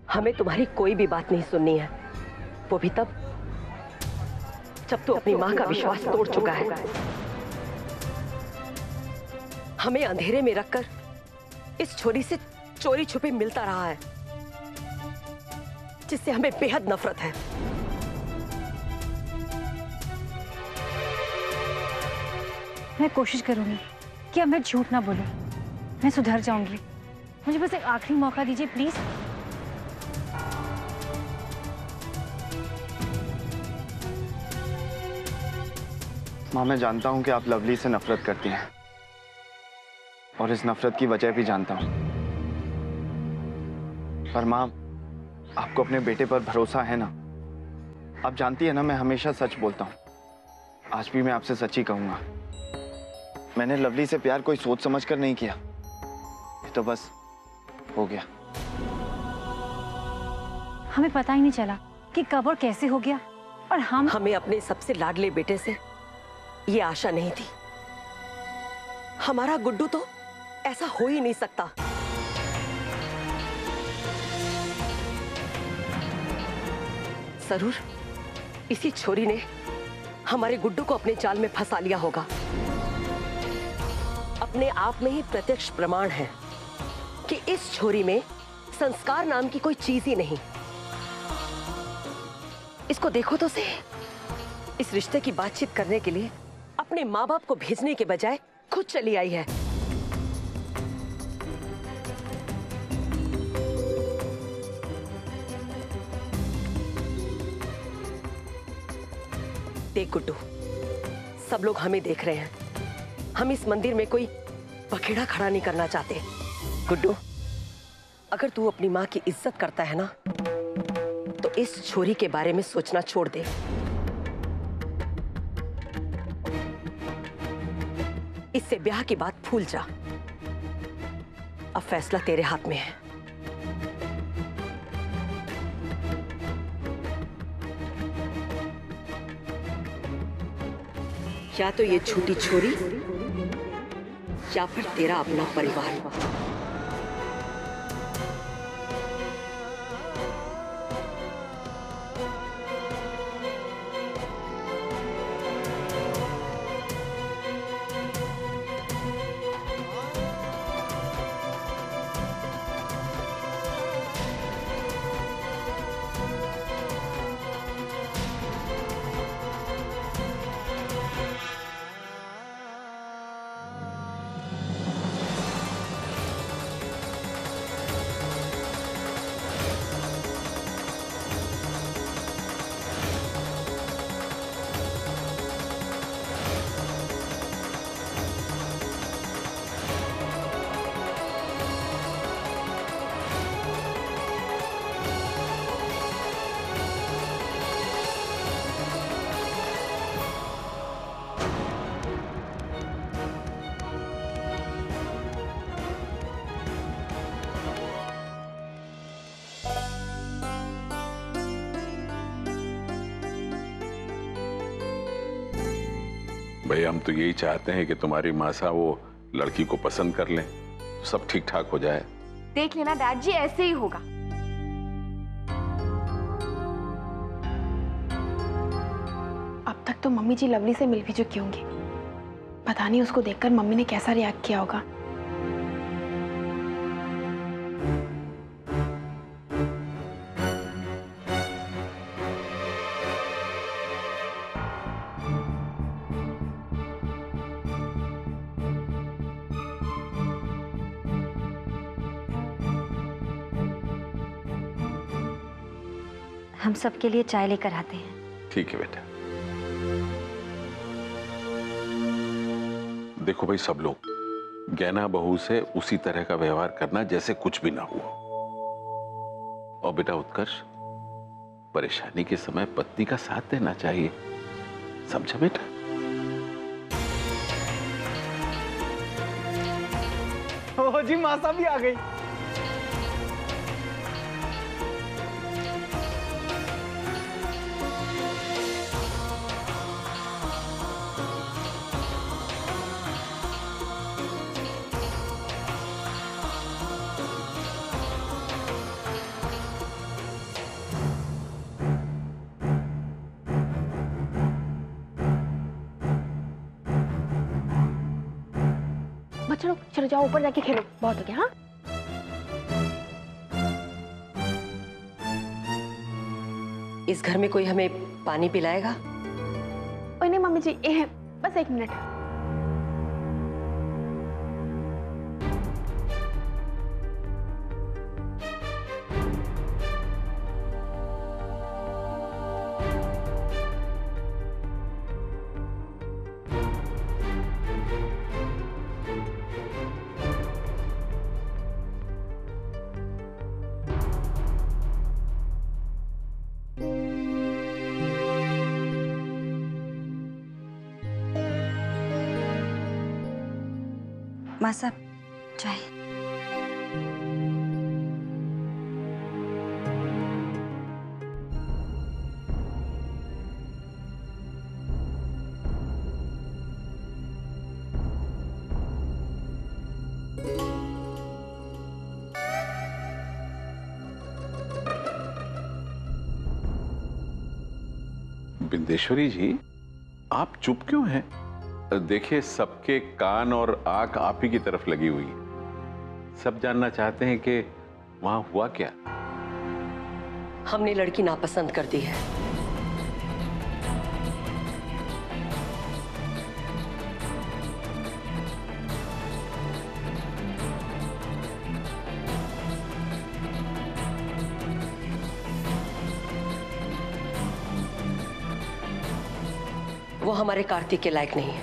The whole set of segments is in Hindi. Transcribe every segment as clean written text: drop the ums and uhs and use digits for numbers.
हमें तुम्हारी कोई भी बात नहीं सुननी है, वो भी तब जब तू अपनी मां का विश्वास तोड़ चुका है। हमें अंधेरे में रखकर इस छोरी से चोरी छुपे मिलता रहा है, जिससे हमें बेहद नफरत है। मैं कोशिश करूंगी कि अब मैं झूठ ना बोलूं। मैं सुधर जाऊंगी। मुझे बस एक आखिरी मौका दीजिए प्लीज। माँ, मैं जानता हूं कि आप लवली से नफरत करती हैं और इस नफरत की वजह भी जानता हूं, पर माँ, आपको अपने बेटे पर भरोसा है ना? आप जानती है ना, मैं हमेशा सच बोलता हूं। आज भी मैं आपसे सच ही कहूंगा। मैंने लवली से प्यार कोई सोच समझ कर नहीं किया, ये तो बस हो गया। हमें पता ही नहीं चला कि कब और कैसे हो गया, और हमें अपने सबसे लाडले बेटे से ये आशा नहीं थी। हमारा गुड्डू तो ऐसा हो ही नहीं सकता। जरूर इसी छोरी ने हमारे गुड्डू को अपने जाल में फंसा लिया होगा। अपने आप में ही प्रत्यक्ष प्रमाण है कि इस छोरी में संस्कार नाम की कोई चीज ही नहीं। इसको देखो तो सही, इस रिश्ते की बातचीत करने के लिए अपने माँ बाप को भेजने के बजाय खुद चली आई है। देख गुड्डू, सब लोग हमें देख रहे हैं। हम इस मंदिर में कोई पखेड़ा खड़ा नहीं करना चाहते। गुड्डू, अगर तू अपनी माँ की इज्जत करता है ना, तो इस छोरी के बारे में सोचना छोड़ दे। इससे ब्याह की बात भूल जा। अब फैसला तेरे हाथ में है। या तो ये छोटी छोरी या फिर तेरा अपना परिवार। भाई, हम तो यही चाहते हैं कि तुम्हारी मासा वो लड़की को पसंद कर लें, सब ठीक ठाक हो जाए। देख लेना डैड जी, ऐसे ही होगा। अब तक तो मम्मी जी लवली से मिल भी चुकी होंगी। पता नहीं उसको देखकर मम्मी ने कैसा रिएक्ट किया होगा। हम सबके लिए चाय लेकर आते हैं। ठीक है बेटा। देखो भाई, सब लोग गैना बहू से उसी तरह का व्यवहार करना जैसे कुछ भी ना हुआ। और बेटा उत्कर्ष, परेशानी के समय पत्नी का साथ देना चाहिए, समझा बेटा? ओ जी, मासा भी आ गई। बच्चों चलो जाओ ऊपर जाके खेलो, बहुत हो गया। हाँ इस घर में कोई हमें पानी पिलाएगा? ओए नहीं मम्मी जी, ये बस 1 मिनट। माँ साहब चाय। बिंदेश्वरी जी, आप चुप क्यों हैं? देखिए, सबके कान और आंख आप ही की तरफ लगी हुई है। सब जानना चाहते हैं कि वहां हुआ क्या। हमने लड़की नापसंद कर दी है। वो हमारे कार्तिक के लायक नहीं है।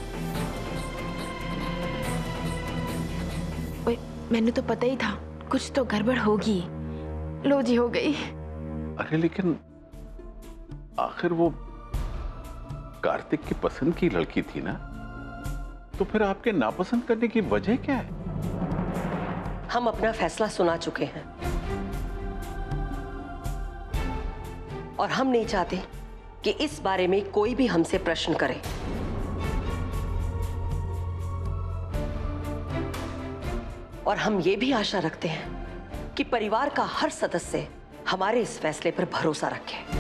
ओए मैंने तो पता ही था कुछ तो गड़बड़ होगी। लो जी, हो गई। अरे लेकिन आखिर वो कार्तिक की पसंद की लड़की थी ना, तो फिर आपके नापसंद करने की वजह क्या है? हम अपना फैसला सुना चुके हैं और हम नहीं चाहते कि इस बारे में कोई भी हमसे प्रश्न करे। और हम ये भी आशा रखते हैं कि परिवार का हर सदस्य हमारे इस फैसले पर भरोसा रखे।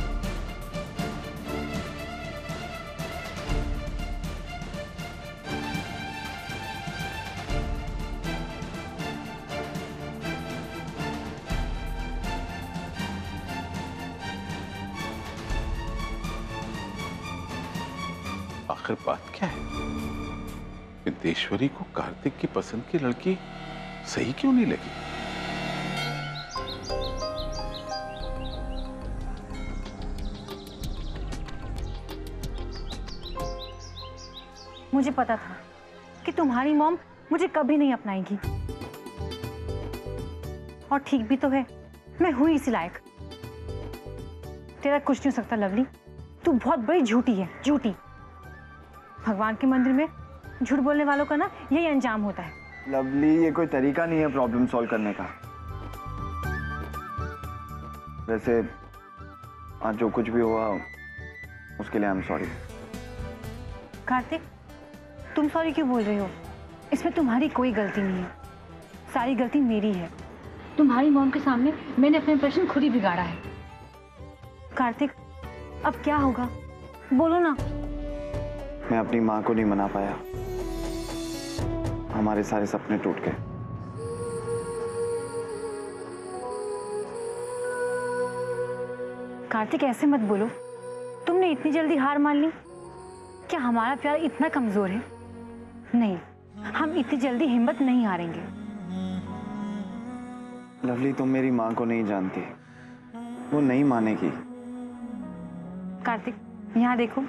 आखिर बात क्या है? बिंदेश्वरी को कार्तिक की पसंद की लड़की सही क्यों नहीं लगी? मुझे पता था कि तुम्हारी मॉम मुझे कभी नहीं अपनाएगी, और ठीक भी तो है, मैं हुई इसी लायक। तेरा कुछ नहीं हो सकता लवली, तू बहुत बड़ी झूठी है, झूठी। भगवान के मंदिर में झूठ बोलने वालों का ना यही अंजाम होता है। लवली, ये कोई तरीका नहीं है प्रॉब्लम सॉल्व करने का। वैसे आज जो कुछ भी हुआ उसके लिए आई एम सॉरी। कार्तिक, तुम सॉरी क्यों बोल रहे हो? इसमें तुम्हारी कोई गलती नहीं है, सारी गलती मेरी है। तुम्हारी मॉम के सामने मैंने अपने इंप्रेशन खुद ही बिगाड़ा है। कार्तिक, अब क्या होगा, बोलो ना। मैं अपनी माँ को नहीं मना पाया, हमारे सारे सपने टूट गए। कार्तिक, ऐसे मत बोलो। तुमने इतनी जल्दी हार मान ली? क्या हमारा प्यार इतना कमजोर है? नहीं, हम इतनी जल्दी हिम्मत नहीं हारेंगे। लवली, तुम मेरी माँ को नहीं जानती, वो नहीं मानेगी। कार्तिक, यहाँ देखो,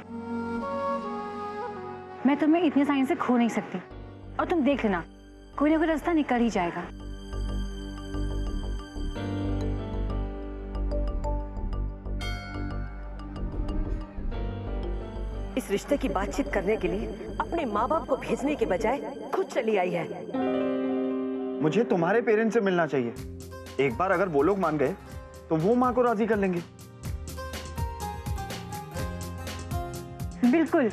मैं तुम्हें इतनी आसानी से खो नहीं सकती, और तुम देख लेना कोई ना कोई रास्ता निकल ही जाएगा। इस रिश्ते की बातचीत करने के लिए अपने माँ बाप को भेजने के बजाय खुद चली आई है। मुझे तुम्हारे पेरेंट्स से मिलना चाहिए। एक बार अगर वो लोग मान गए तो वो माँ को राजी कर लेंगे। बिल्कुल।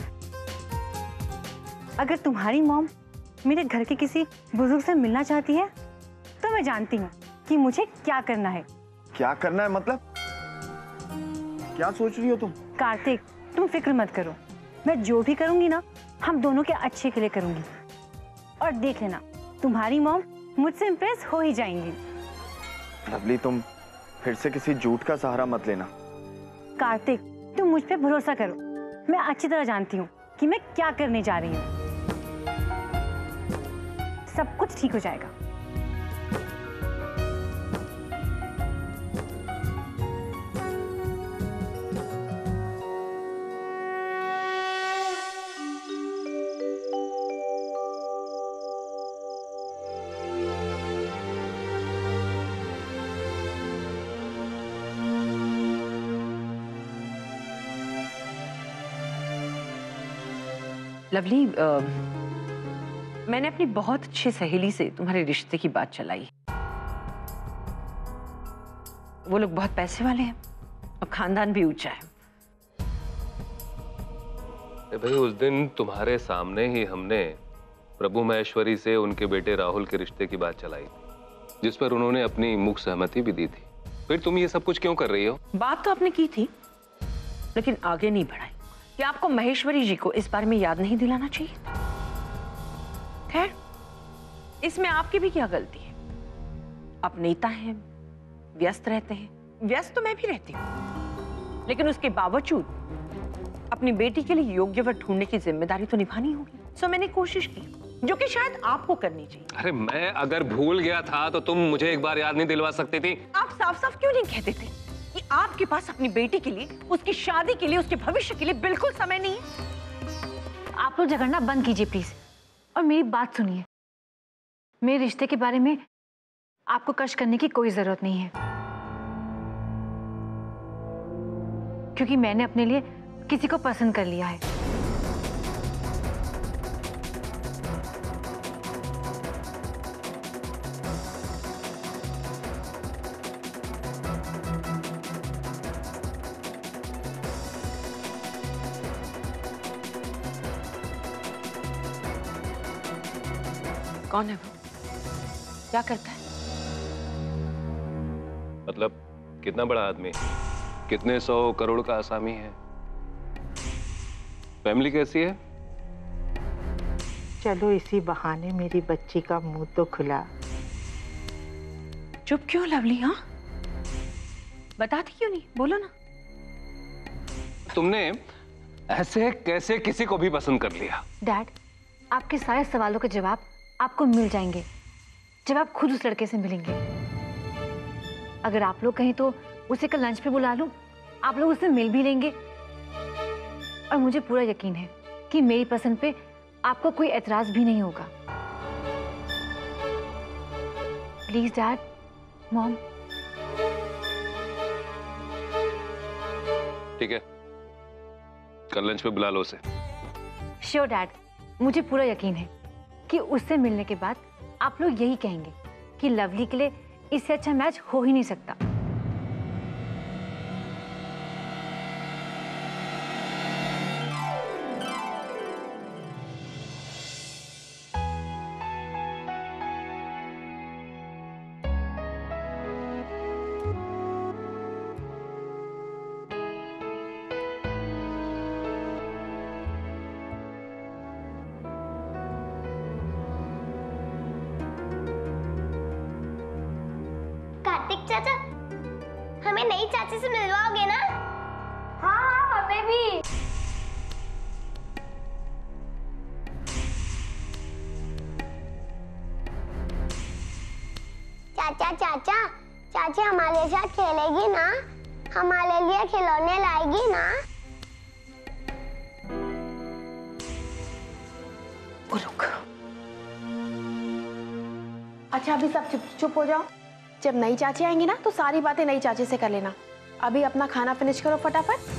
अगर तुम्हारी मॉम मेरे घर के किसी बुजुर्ग से मिलना चाहती है तो मैं जानती हूँ कि मुझे क्या करना है। क्या करना है मतलब? क्या सोच रही हो तुम? कार्तिक, तुम फिक्र मत करो, मैं जो भी करूंगी ना, हम दोनों के अच्छे के लिए करूंगी। और देख लेना तुम्हारी मॉम मुझसे इम्प्रेस हो ही जाएंगी। लवली, तुम फिर से किसी झूठ का सहारा मत लेना। कार्तिक, तुम मुझ पे भरोसा करो, मैं अच्छी तरह जानती हूँ कि मैं क्या करने जा रही हूँ। सब कुछ ठीक हो जाएगा। लवली, मैंने अपनी बहुत अच्छी सहेली से तुम्हारे रिश्ते की बात चलाई। वो लोग बहुत पैसे वाले हैं और खानदान भी ऊंचा है। भाई, उस दिन तुम्हारे सामने ही हमने प्रभु महेश्वरी से उनके बेटे राहुल के रिश्ते की बात चलाई थी, जिस पर उन्होंने अपनी मुख सहमति भी दी थी। फिर तुम ये सब कुछ क्यों कर रही हो? बात तो आपने की थी, लेकिन आगे नहीं बढ़ाई। क्या आपको महेश्वरी जी को इस बारे में याद नहीं दिलाना चाहिए? खैर, इसमें आपकी भी क्या गलती है? आप नेता हैं, व्यस्त रहते हैं। व्यस्त तो मैं भी रहती हूँ, लेकिन उसके बावजूद अपनी बेटी के लिए योग्य वर ढूंढने की जिम्मेदारी तो निभानी होगी। सो मैंने कोशिश की, जो कि शायद आपको करनी चाहिए। अरे, मैं अगर भूल गया था तो तुम मुझे एक बार याद नहीं दिलवा सकती थी? आप साफ साफ क्यों नहीं कहते थे कि आपके पास अपनी बेटी के लिए, उसकी शादी के लिए, उसके भविष्य के लिए बिल्कुल समय नहीं है? आप लोग झगड़ना बंद कीजिए प्लीज, और मेरी बात सुनिए। मेरे रिश्ते के बारे में आपको कष्ट करने की कोई जरूरत नहीं है, क्योंकि मैंने अपने लिए किसी को पसंद कर लिया है। कौन है वो? क्या करता है? मतलब कितना बड़ा आदमी, कितने 100 करोड़ का असामी है? फैमिली कैसी है? चलो इसी बहाने मेरी बच्ची का मुंह तो खुला। चुप क्यों लवली? हाँ, बताती क्यों नहीं? बोलो ना। तुमने ऐसे कैसे किसी को भी पसंद कर लिया? डैड, आपके सारे सवालों के जवाब आपको मिल जाएंगे जब आप खुद उस लड़के से मिलेंगे। अगर आप लोग कहें तो उसे कल लंच पे बुला लूं, आप लोग उससे मिल भी लेंगे। और मुझे पूरा यकीन है कि मेरी पसंद पे आपको कोई एतराज भी नहीं होगा। Please dad, mom. ठीक है, कल लंच पे बुला लो उसे। श्योर डैड, मुझे पूरा यकीन है कि उससे मिलने के बाद आप लोग यही कहेंगे कि लवली के लिए इससे अच्छा मैच हो ही नहीं सकता। कार्तिक चाचा, हमें नई चाची से मिलवाओगे ना? हाँ, हमें भी। चाचा चाचा, चाची हमारे साथ खेलेगी ना? हमारे लिए खिलौने लाएगी ना? रुक। अच्छा, अभी सब चुप चुप हो जाओ। जब नई चाची आएंगी ना तो सारी बातें नई चाची से कर लेना। अभी अपना खाना फिनिश करो फटाफट।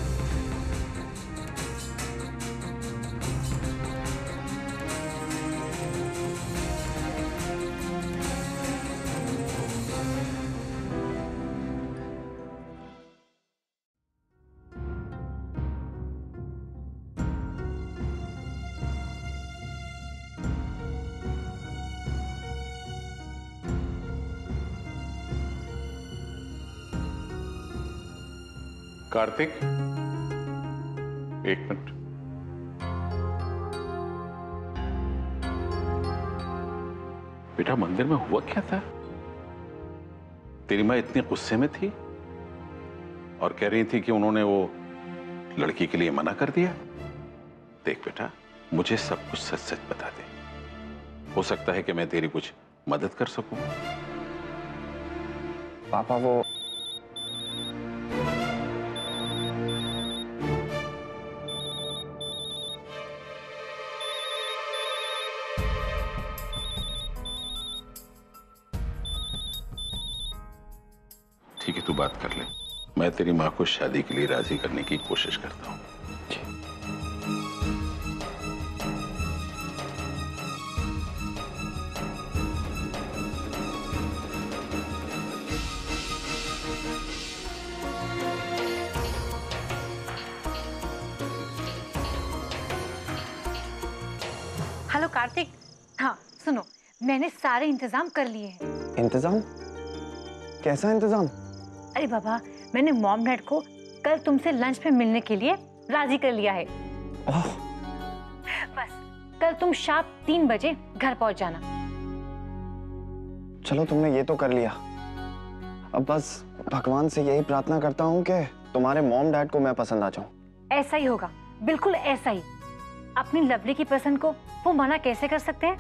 कार्तिक, एक मिनट। बेटा मंदिर में हुआ क्या था? तेरी माँ इतने गुस्से में थी और कह रही थी कि उन्होंने वो लड़की के लिए मना कर दिया। देख बेटा, मुझे सब कुछ सच सच बता दे, हो सकता है कि मैं तेरी कुछ मदद कर सकूं। पापा वो ठीक है, तू बात कर ले। मैं तेरी माँ को शादी के लिए राजी करने की कोशिश करता हूँ। हेलो कार्तिक, हाँ सुनो, मैंने सारे इंतजाम कर लिए हैं। इंतजाम? कैसा इंतजाम? अरे बाबा, मैंने मॉम डैड को कल तुमसे लंच पे मिलने के लिए राजी कर लिया है। बस कल तुम शाम 3 बजे घर पहुंच जाना। चलो, तुमने ये तो कर लिया। अब बस भगवान से यही प्रार्थना करता हूँ कि तुम्हारे मॉम डैड को मैं पसंद आ जाऊं। ऐसा ही होगा, बिल्कुल ऐसा ही। अपनी लवली की पसंद को वो मना कैसे कर सकते हैं?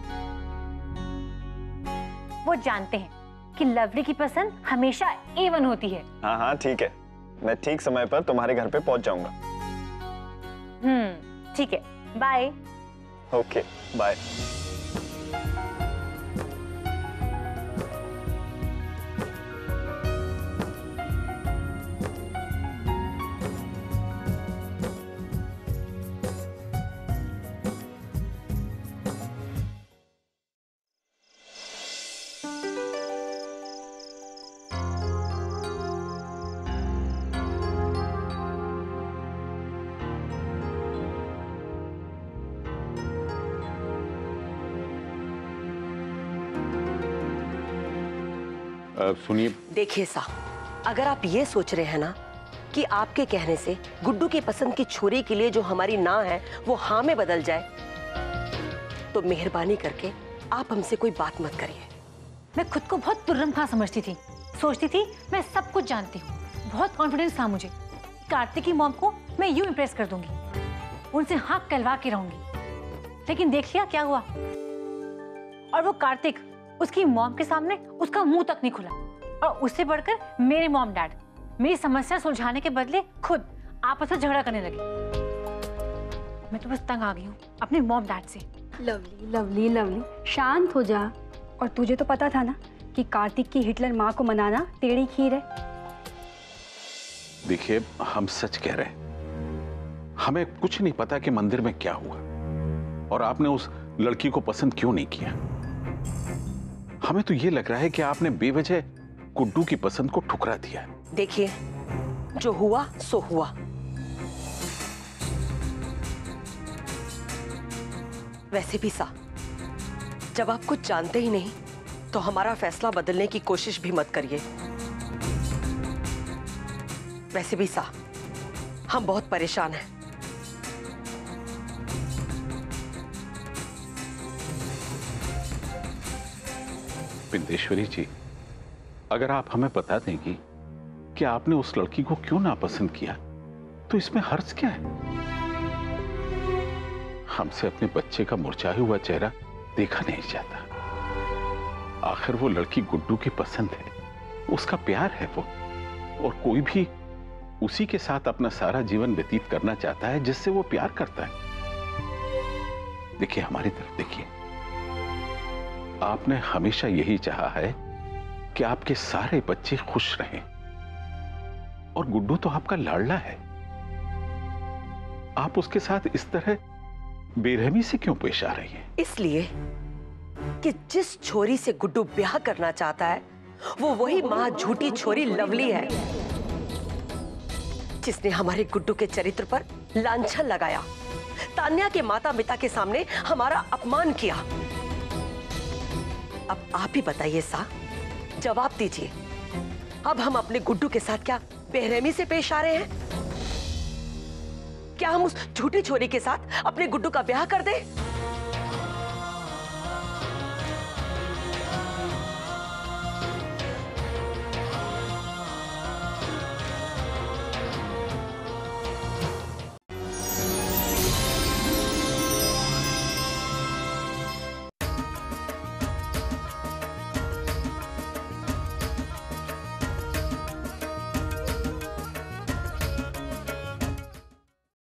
वो जानते हैं कि लवली की पसंद हमेशा A1 होती है। हाँ हाँ ठीक है, मैं ठीक समय पर तुम्हारे घर पे पहुंच जाऊंगा। ठीक है, बाय। Okay, bye. सुनिए, देखिए सा, अगर आप ये सोच रहे हैं ना कि आपके कहने से गुड्डू की पसंद की छोरी के लिए जो हमारी ना है वो हाँ में बदल जाए, तो मेहरबानी करके आप हमसे कोई बात मत करिए। मैं खुद को बहुत तुर्रम-खां समझती थी, सोचती थी मैं सब कुछ जानती हूँ। बहुत कॉन्फिडेंस था मुझे, कार्तिक की मॉम को मैं यूं इम्प्रेस कर दूंगी, उनसे हाँ कहलवा के रहूंगी। लेकिन देख लिया क्या हुआ। और वो कार्तिक उसकी मॉम के सामने उसका मुंह तक नहीं खुला, और उससे बढ़कर मेरे मॉम डैड मेरी समस्या सुलझाने के बदले खुद आपस में झगड़ा करने लगे। मैं तो बस तंग आ गई हूँ अपने मॉम डैड से। लवली लवली लवली, शांत हो जा। और तुझे तो पता था ना कि कार्तिक की हिटलर माँ को मनाना टेढ़ी खीर है। देखिए, हम सच कह रहे हैं, हमें कुछ नहीं पता कि मंदिर में क्या हुआ और आपने उस लड़की को पसंद क्यों नहीं किया। हमें तो ये लग रहा है कि आपने बेवजह गुड्डू की पसंद को ठुकरा दिया। देखिए, जो हुआ सो हुआ। वैसे भी सा, जब आप कुछ जानते ही नहीं तो हमारा फैसला बदलने की कोशिश भी मत करिए। वैसे भी सा, हम बहुत परेशान हैं। बिंदेश्वरी जी, अगर आप हमें बता देंगी कि आपने उस लड़की को क्यों नापसंद किया, तो इसमें हर्ज क्या है? हमसे अपने बच्चे का मुरझाया हुआ चेहरा देखा नहीं जाता। आखिर वो लड़की गुड्डू की पसंद है, उसका प्यार है वो, और कोई भी उसी के साथ अपना सारा जीवन व्यतीत करना चाहता है जिससे वो प्यार करता है। देखिए, हमारी तरफ देखिए, आपने हमेशा यही चाहा है कि आपके सारे बच्चे खुश रहें, और गुड्डू तो आपका लाडला है। आप उसके साथ इस तरह बेरहमी से क्यों पेश आ रही हैं? इसलिए कि जिस छोरी से गुड्डू ब्याह करना चाहता है वो वही मां झूठी छोरी लवली है, जिसने हमारे गुड्डू के चरित्र पर लांछन लगाया, तान्या के माता पिता के सामने हमारा अपमान किया। अब आप ही बताइए सा, जवाब दीजिए, अब हम अपने गुड्डू के साथ क्या बेरहमी से पेश आ रहे हैं? क्या हम उस झूठी छोरी के साथ अपने गुड्डू का ब्याह कर दें?